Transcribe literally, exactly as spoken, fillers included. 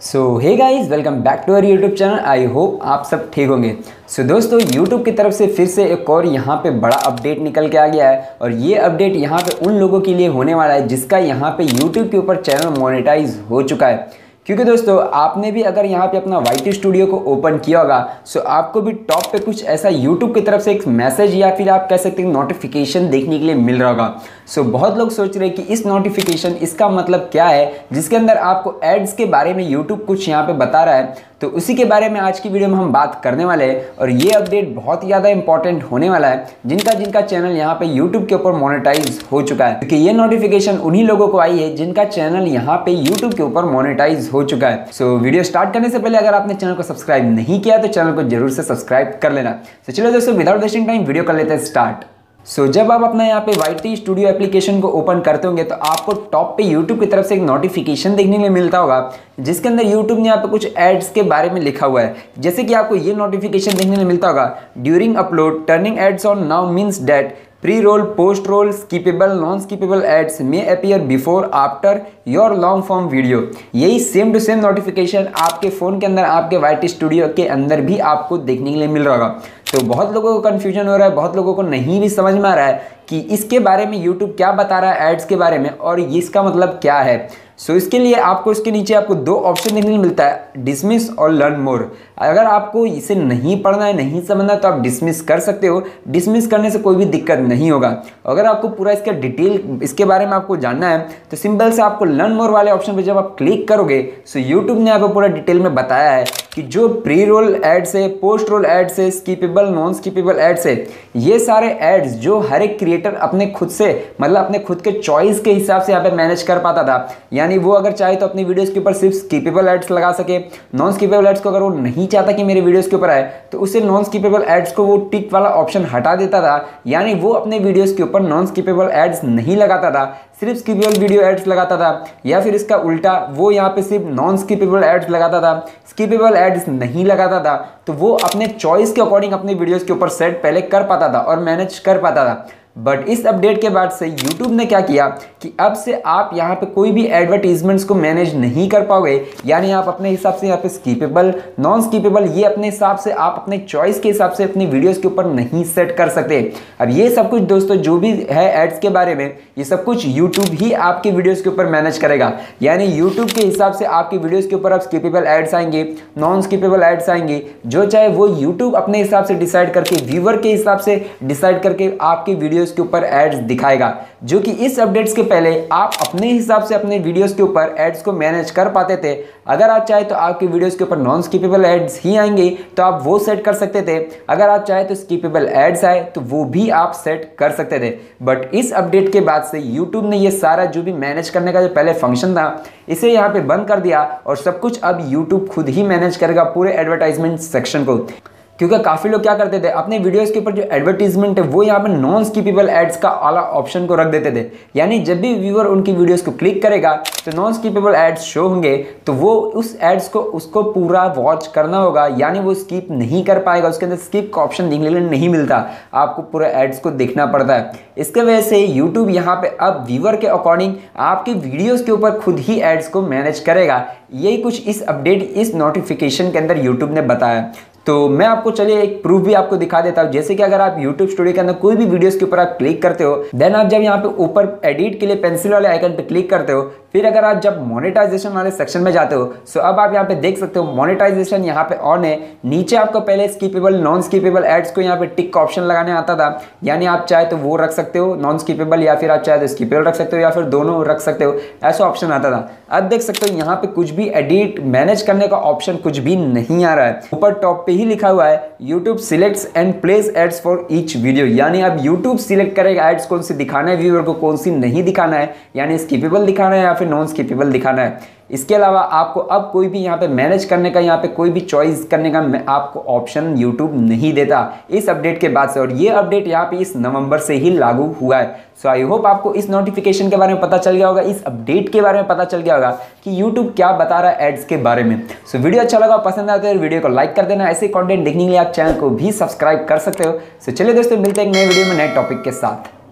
So hey guys, welcome back to our YouTube channel. I hope आप सब ठीक होंगे। सो so, दोस्तों यूट्यूब की तरफ से फिर से एक और यहाँ पे बड़ा अपडेट निकल के आ गया है और ये अपडेट यहाँ पे उन लोगों के लिए होने वाला है जिसका यहाँ पे यूट्यूब के ऊपर चैनल मोनेटाइज हो चुका है। क्योंकि दोस्तों आपने भी अगर यहाँ पे अपना वाई टी स्टूडियो को ओपन किया होगा सो आपको भी टॉप पे कुछ ऐसा यूट्यूब की तरफ से एक मैसेज या फिर आप कह सकते हैं नोटिफिकेशन देखने के लिए मिल रहा होगा। सो बहुत लोग सोच रहे हैं कि इस नोटिफिकेशन इसका मतलब क्या है, जिसके अंदर आपको एड्स के बारे में यूट्यूब कुछ यहाँ पे बता रहा है। तो उसी के बारे में आज की वीडियो में हम बात करने वाले हैं और ये अपडेट बहुत ही ज़्यादा इंपॉर्टेंट होने वाला है जिनका जिनका चैनल यहाँ पे यूट्यूब के ऊपर मोनेटाइज हो चुका है। क्योंकि ये नोटिफिकेशन उन्हीं लोगों को आई है जिनका चैनल यहाँ पे यूट्यूब के ऊपर मोनेटाइज हो चुका है। सो so, वीडियो स्टार्ट करने से पहले अगर आपने चैनल को सब्सक्राइब नहीं किया तो चैनल को जरूर से सब्सक्राइब कर लेना। तो so, चलो दोस्तों विदाउट वेस्टिंग टाइम वीडियो कर लेते हैं स्टार्ट। सो so, जब आप अपना यहाँ पे वाई टी स्टूडियो एप्लीकेशन को ओपन करते होंगे तो आपको टॉप पे यूट्यूब की तरफ से एक नोटिफिकेशन देखने के लिए मिलता होगा जिसके अंदर यूट्यूब ने यहाँ पे कुछ एड्स के बारे में लिखा हुआ है। जैसे कि आपको ये नोटिफिकेशन देखने को मिलता होगा, during upload turning ads on now means that pre roll post roll skippable non skippable ads में appear before after your long form video. यही सेम टू सेम नोटिफिकेशन आपके फ़ोन के अंदर आपके वाई टी स्टूडियो के अंदर भी आपको देखने के लिए मिल रहा होगा। तो बहुत लोगों को कन्फ्यूजन हो रहा है, बहुत लोगों को नहीं भी समझ में आ रहा है कि इसके बारे में यूट्यूब क्या बता रहा है एड्स के बारे में और इसका मतलब क्या है। सो so, इसके लिए आपको इसके नीचे आपको दो ऑप्शन देखने को मिलता है, डिसमिस और लर्न मोर। अगर आपको इसे नहीं पढ़ना है, नहीं समझना तो आप डिसमिस कर सकते हो। डिसमिस करने से कोई भी दिक्कत नहीं होगा। अगर आपको पूरा इसका डिटेल इसके बारे में आपको जानना है तो सिंपल से आपको लर्न मोर वाले ऑप्शन पर जब आप क्लिक करोगे सो यूट्यूब ने आपको पूरा डिटेल में बताया है कि जो प्री रोल एड्स है, पोस्ट रोल एड्स है, स्किपेबल नॉन स्किपेबल एड्स है, ये सारे एड्स जो हर एक क्रिएटर अपने खुद से मतलब अपने खुद के चॉइस के हिसाब से यहाँ पे मैनेज कर पाता था। यानी वो अगर चाहे तो अपनी वीडियोस के ऊपर सिर्फ स्किपेबल एड्स लगा सके। नॉन स्किपेबल एड्स को अगर वो नहीं चाहता कि मेरे वीडियोस के ऊपर आए तो उसे नॉन स्किपेबल एड्स को वो टिक वाला ऑप्शन हटा देता था। यानी वो अपने वीडियोस के ऊपर नॉन स्किपेबल एड्स नहीं लगाता था, सिर्फ स्किपेबल वीडियो एड्स लगाता था। या फिर इसका उल्टा वो यहाँ पे सिर्फ नॉन स्किपेबल एड्स लगाता था, स्किपेबल एड्स नहीं लगाता था। तो वो अपने चॉइस के अकॉर्डिंग अपने वीडियोस के ऊपर सेट पहले कर पाता था और मैनेज कर पाता था। बट इस अपडेट के बाद से YouTube ने क्या किया कि अब से आप यहाँ पे कोई भी एडवर्टीजमेंट्स को मैनेज नहीं कर पाओगे। यानी आप अपने हिसाब से यहाँ पे स्किपेबल नॉन स्किपेबल ये अपने हिसाब से आप अपने चॉइस के हिसाब से अपनी वीडियोस के ऊपर नहीं सेट कर सकते। अब ये सब कुछ दोस्तों जो भी है एड्स के बारे में ये सब कुछ YouTube ही आपके वीडियोस के ऊपर मैनेज करेगा। यानी YouTube के हिसाब से आपकी वीडियोस के ऊपर अब स्किपेबल एड्स आएंगे, नॉन स्किपेबल एड्स आएंगे, जो चाहे वो YouTube अपने हिसाब से डिसाइड करके व्यूअर के हिसाब से डिसाइड करके आपकी वीडियो के ऊपर एड्स दिखाएगा। जो कि इस अपडेट्स के पहले आप अपने हिसाब से अपने वीडियोस के ऊपर एड्स को मैनेज कर पाते थे। अगर आप चाहे तो आपके वीडियोस के ऊपर नॉन स्किपेबल एड्स ही आएंगे तो आप वो सेट कर सकते थे। अगर आप चाहे तो स्किपेबल एड्स आए तो वो भी आप सेट कर सकते थे। बट इस अपडेट के बाद से यूट्यूब ने ये सारा जो भी मैनेज करने का जो पहले फंक्शन था इसे यहाँ पे बंद कर दिया और सब कुछ अब यूट्यूब खुद ही मैनेज करेगा पूरे एडवर्टाइजमेंट सेक्शन को। क्योंकि काफ़ी लोग क्या करते थे अपने वीडियोस के ऊपर जो एडवर्टीजमेंट है वो यहाँ पे नॉन स्किपेबल एड्स का वाला ऑप्शन को रख देते थे। यानी जब भी व्यूअर उनकी वीडियोस को क्लिक करेगा तो नॉन स्किपेबल एड्स शो होंगे तो वो उस एड्स को उसको पूरा वॉच करना होगा। यानी वो स्किप नहीं कर पाएगा, उसके अंदर स्किप का ऑप्शन देखने के लिए नहीं मिलता, आपको पूरा एड्स को देखना पड़ता है। इसके वजह से यूट्यूब यहाँ पे अब व्यूअर के अकॉर्डिंग आपके वीडियोज़ के ऊपर खुद ही एड्स को मैनेज करेगा। यही कुछ इस अपडेट इस नोटिफिकेशन के अंदर यूट्यूब ने बताया। तो मैं आपको चलिए एक प्रूफ भी आपको दिखा देता हूँ। जैसे कि अगर आप YouTube स्टूडियो के अंदर कोई भी वीडियोस के ऊपर आप क्लिक करते हो, देन आप जब यहाँ पे ऊपर एडिट के लिए पेंसिल वाले आइकन पे क्लिक करते हो, फिर अगर आप जब मोनेटाइजेशन वाले सेक्शन में जाते हो सो अब आप यहाँ पे देख सकते हो मोनेटाइजेशन यहाँ पे ऑन है। नीचे आपको पहले स्किपेबल नॉन स्किपेबल एड्स को यहाँ पे टिक का ऑप्शन लगाने आता था। यानी आप चाहे तो वो रख सकते हो नॉन स्किपेबल या फिर आप चाहे तो स्किपेबल रख सकते हो या फिर दोनों रख सकते हो, ऐसा ऑप्शन आता था। अब देख सकते हो यहाँ पे कुछ भी एडिट मैनेज करने का ऑप्शन कुछ भी नहीं आ रहा है। ऊपर टॉप पे ही लिखा हुआ है YouTube selects and place ads for each video. यानी अब YouTube सिलेक्ट करेगा एड्स कौन सी दिखाना है व्यूअर को, कौन सी नहीं दिखाना है, यानी स्किपेबल दिखाना है या फिर नॉन स्किपेबल दिखाना है। इसके अलावा आपको अब कोई भी यहाँ पे मैनेज करने का यहाँ पे कोई भी चॉइस करने का आपको ऑप्शन YouTube नहीं देता इस अपडेट के बाद से। और ये अपडेट यहाँ पे इस नवंबर से ही लागू हुआ है। सो आई होप आपको इस नोटिफिकेशन के बारे में पता चल गया होगा, इस अपडेट के बारे में पता चल गया होगा कि YouTube क्या बता रहा है एड्स के बारे में। सो वीडियो अच्छा लगा, पसंद आया तो वीडियो को लाइक कर देना। ऐसे कंटेंट देखने के लिए आप चैनल को भी सब्सक्राइब कर सकते हो। सो चलिए दोस्तों मिलते हैं एक नए वीडियो में नए टॉपिक के साथ।